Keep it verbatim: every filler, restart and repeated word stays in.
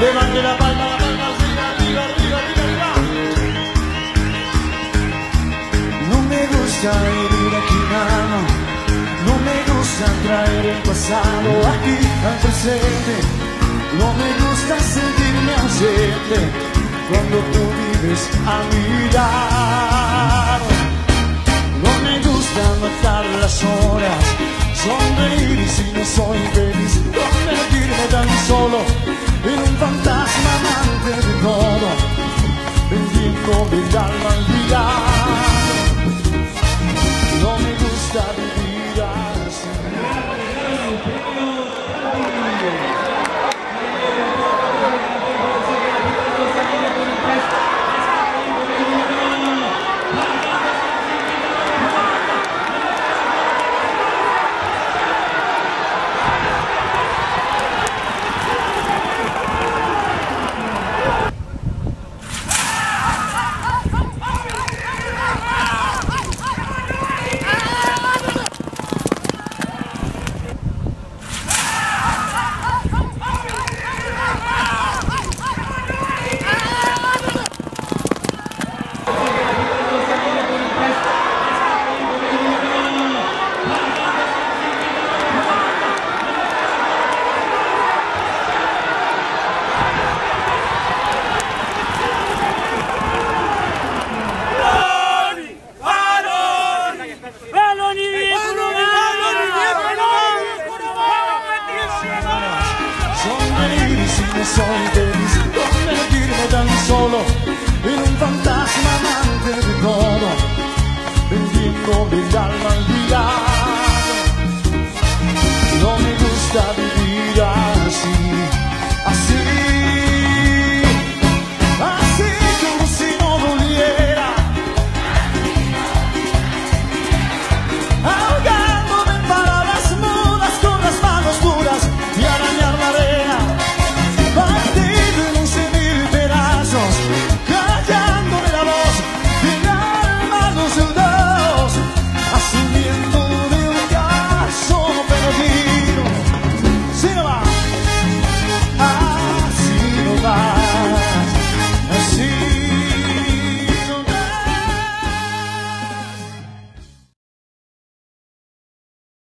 Levante la palma, la palma, arriba, arriba, arriba, arriba, arriba. No me gusta vivir aquí, mano. No me gusta traer el pasado aquí al presente. No me gusta sentirme ausente cuando tú vives a mi lado. No me gusta matar las horas, sonreír y si no soy feliz, convertirme tan solo en un fantasma amante de todo, vendiendo mi alma al diablo. No me gusta vivir así. Soy feliz, convertirme tan solo en un fantasma amante de todo, vendiendo mi alma al diablo. No me gusta vivir así.